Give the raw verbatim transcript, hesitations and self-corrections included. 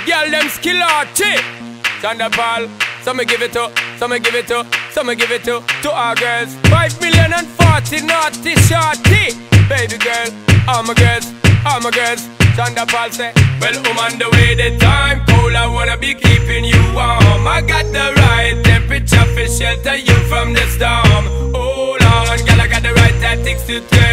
Girl, them skill arty. Chanda Paul, some me give it to, some me give it to, some me give it to, to our girls. Five million and forty naughty shorty. Baby girl, all my girls, all my girls. Chanda Paul say, well, I'm on the way, the time cold, I wanna be keeping you warm. I got the right temperature for shelter you from the storm. Hold on, girl, I got the right tactics to turn